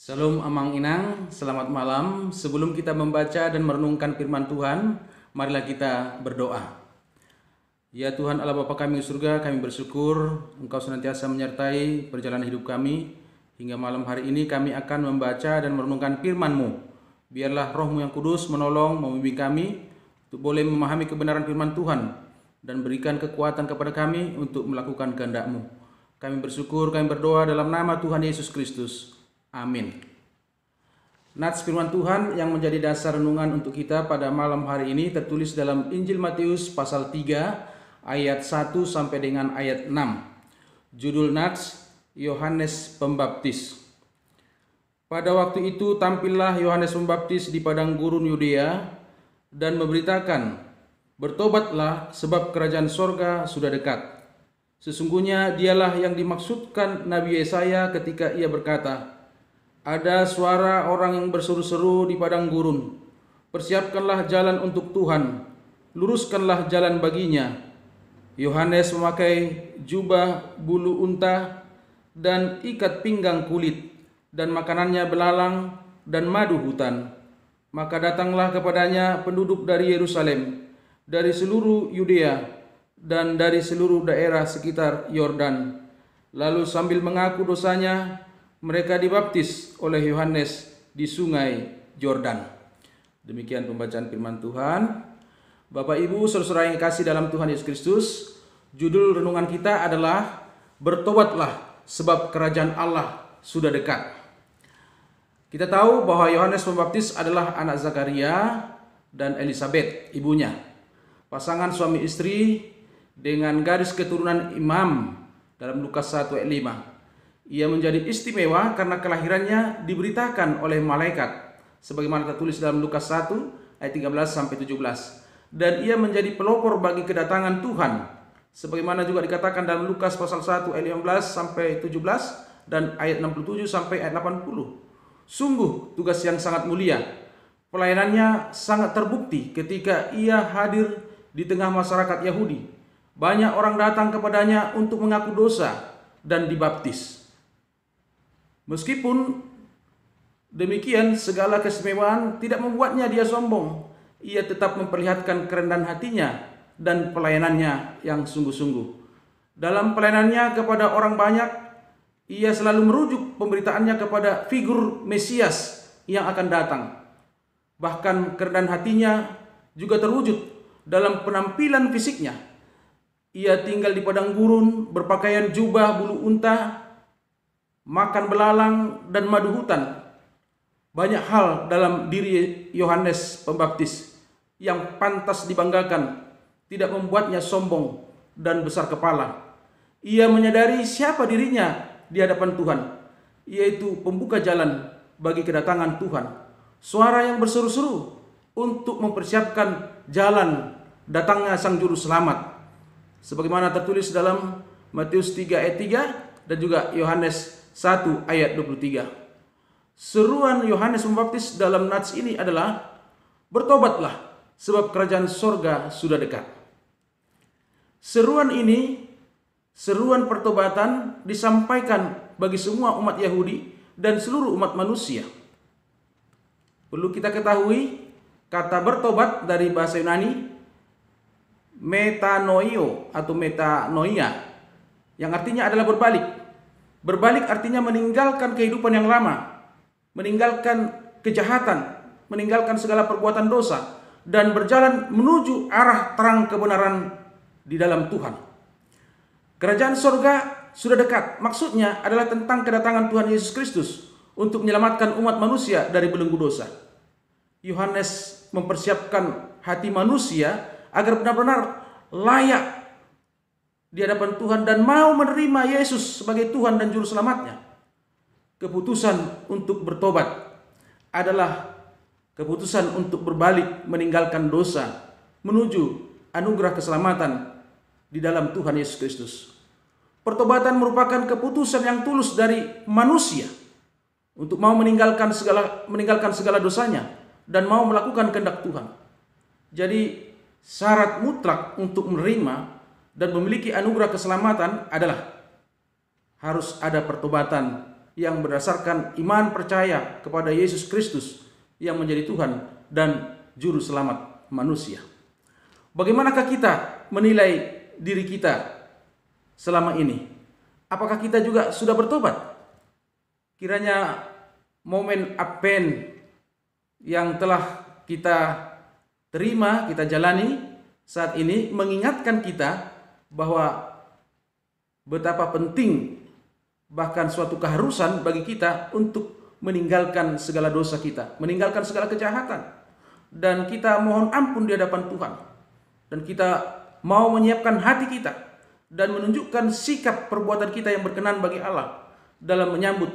Salam Amang Inang, selamat malam. Sebelum kita membaca dan merenungkan firman Tuhan, marilah kita berdoa. Ya Tuhan Allah Bapa kami di surga, kami bersyukur Engkau senantiasa menyertai perjalanan hidup kami. Hingga malam hari ini kami akan membaca dan merenungkan firman-Mu. Biarlah Roh-Mu yang kudus menolong, membimbing kami untuk boleh memahami kebenaran firman Tuhan dan berikan kekuatan kepada kami untuk melakukan kehendak-Mu. Kami bersyukur, kami berdoa dalam nama Tuhan Yesus Kristus. Amin. Nats firman Tuhan yang menjadi dasar renungan untuk kita pada malam hari ini tertulis dalam Injil Matius pasal 3 ayat 1 sampai dengan ayat 6. Judul nats Yohanes Pembaptis. Pada waktu itu tampillah Yohanes Pembaptis di padang gurun Yudea dan memberitakan, "Bertobatlah sebab kerajaan sorga sudah dekat." Sesungguhnya dialah yang dimaksudkan Nabi Yesaya ketika ia berkata, "Ada suara orang yang berseru-seru di padang gurun, persiapkanlah jalan untuk Tuhan, luruskanlah jalan baginya." Yohanes memakai jubah bulu unta dan ikat pinggang kulit, dan makanannya belalang dan madu hutan. Maka datanglah kepadanya penduduk dari Yerusalem, dari seluruh Yudea, dan dari seluruh daerah sekitar Yordan. Lalu sambil mengaku dosanya, mereka dibaptis oleh Yohanes di sungai Yordan. Demikian pembacaan firman Tuhan. Bapak Ibu, saudara-saudara yang kasih dalam Tuhan Yesus Kristus, judul renungan kita adalah "Bertobatlah sebab kerajaan Allah sudah dekat." Kita tahu bahwa Yohanes Pembaptis adalah anak Zakaria dan Elisabet, ibunya. Pasangan suami istri dengan garis keturunan imam dalam Lukas 1 ayat 5. Ia menjadi istimewa karena kelahirannya diberitakan oleh malaikat, sebagaimana tertulis dalam Lukas 1 ayat 13 sampai 17. Dan ia menjadi pelopor bagi kedatangan Tuhan, sebagaimana juga dikatakan dalam Lukas pasal 1 ayat 15 sampai 17 dan ayat 67 sampai ayat 80. Sungguh tugas yang sangat mulia. Pelayanannya sangat terbukti ketika ia hadir di tengah masyarakat Yahudi. Banyak orang datang kepadanya untuk mengaku dosa dan dibaptis. Meskipun demikian, segala keistimewaan tidak membuatnya dia sombong. Ia tetap memperlihatkan kerendahan hatinya dan pelayanannya yang sungguh-sungguh. Dalam pelayanannya kepada orang banyak, ia selalu merujuk pemberitaannya kepada figur Mesias yang akan datang. Bahkan kerendahan hatinya juga terwujud dalam penampilan fisiknya. Ia tinggal di padang gurun, berpakaian jubah bulu unta, makan belalang dan madu hutan. Banyak hal dalam diri Yohanes Pembaptis yang pantas dibanggakan, tidak membuatnya sombong dan besar kepala. Ia menyadari siapa dirinya di hadapan Tuhan, yaitu pembuka jalan bagi kedatangan Tuhan. Suara yang berseru-seru untuk mempersiapkan jalan datangnya Sang Juru Selamat, sebagaimana tertulis dalam Matius 3 ayat 3 dan juga Yohanes 1 ayat 23. Seruan Yohanes Pembaptis dalam nats ini adalah, "Bertobatlah sebab kerajaan sorga sudah dekat." Seruan ini, seruan pertobatan, disampaikan bagi semua umat Yahudi dan seluruh umat manusia. Perlu kita ketahui, kata bertobat dari bahasa Yunani metanoio atau metanoia, yang artinya adalah berbalik. Berbalik artinya meninggalkan kehidupan yang lama, meninggalkan kejahatan, meninggalkan segala perbuatan dosa, dan berjalan menuju arah terang kebenaran di dalam Tuhan. Kerajaan sorga sudah dekat. Maksudnya adalah tentang kedatangan Tuhan Yesus Kristus untuk menyelamatkan umat manusia dari belenggu dosa. Yohanes mempersiapkan hati manusia agar benar-benar layak di hadapan Tuhan dan mau menerima Yesus sebagai Tuhan dan Juru Selamatnya. Keputusan untuk bertobat adalah keputusan untuk berbalik, meninggalkan dosa, menuju anugerah keselamatan di dalam Tuhan Yesus Kristus. Pertobatan merupakan keputusan yang tulus dari manusia untuk mau meninggalkan segala dosanya dan mau melakukan kehendak Tuhan. Jadi syarat mutlak untuk menerima dan memiliki anugerah keselamatan adalah harus ada pertobatan yang berdasarkan iman percaya kepada Yesus Kristus yang menjadi Tuhan dan Juru Selamat manusia. Bagaimanakah kita menilai diri kita selama ini? Apakah kita juga sudah bertobat? Kiranya momen Advent yang telah kita terima, kita jalani saat ini mengingatkan kita bahwa betapa penting, bahkan suatu keharusan bagi kita untuk meninggalkan segala dosa kita, meninggalkan segala kejahatan, dan kita mohon ampun di hadapan Tuhan, dan kita mau menyiapkan hati kita dan menunjukkan sikap perbuatan kita yang berkenan bagi Allah dalam menyambut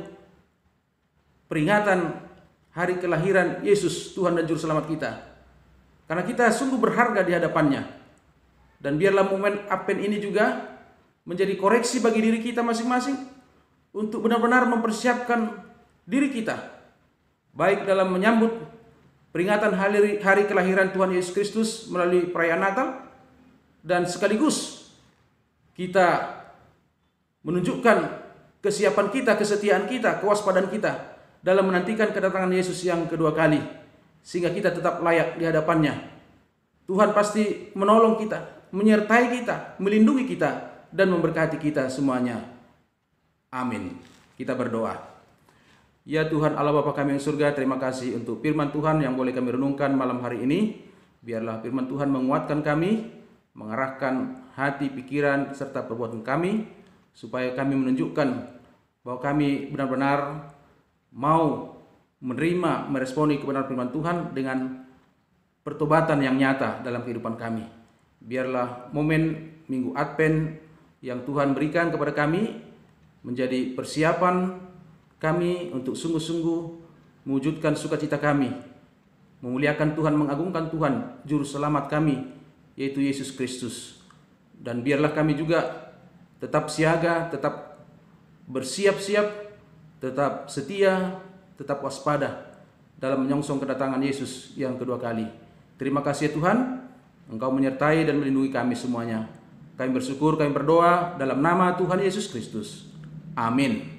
peringatan hari kelahiran Yesus Tuhan dan Juru Selamat kita, karena kita sungguh berharga di hadapannya. Dan biarlah momen Advent ini juga menjadi koreksi bagi diri kita masing-masing untuk benar-benar mempersiapkan diri kita, baik dalam menyambut peringatan hari kelahiran Tuhan Yesus Kristus melalui perayaan Natal, dan sekaligus kita menunjukkan kesiapan kita, kesetiaan kita, kewaspadaan kita dalam menantikan kedatangan Yesus yang kedua kali, sehingga kita tetap layak di hadapannya. Tuhan pasti menolong kita, menyertai kita, melindungi kita, dan memberkati kita semuanya. Amin. Kita berdoa. Ya Tuhan Allah Bapa kami yang surga, terima kasih untuk firman Tuhan yang boleh kami renungkan malam hari ini. Biarlah firman Tuhan menguatkan kami, mengarahkan hati, pikiran, serta perbuatan kami, supaya kami menunjukkan bahwa kami benar-benar mau menerima, meresponi kebenaran firman Tuhan dengan pertobatan yang nyata dalam kehidupan kami. Biarlah momen Minggu Advent yang Tuhan berikan kepada kami menjadi persiapan kami untuk sungguh-sungguh mewujudkan sukacita kami, memuliakan Tuhan, mengagungkan Tuhan, Juru Selamat kami, yaitu Yesus Kristus. Dan biarlah kami juga tetap siaga, tetap bersiap-siap, tetap setia, tetap waspada dalam menyongsong kedatangan Yesus yang kedua kali. Terima kasih Tuhan, Engkau menyertai dan melindungi kami semuanya. Kami bersyukur, kami berdoa dalam nama Tuhan Yesus Kristus. Amin.